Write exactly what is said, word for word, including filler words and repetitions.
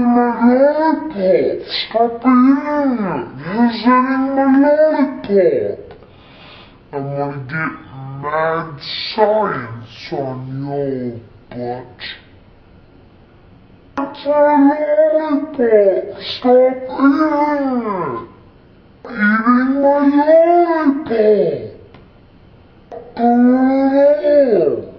my lollipop! Stop eating it! You're eating my lollipop! I'm gonna get mad science on your butt. It's my lollipop! Stop eating it! Eating my lollipop! Oh.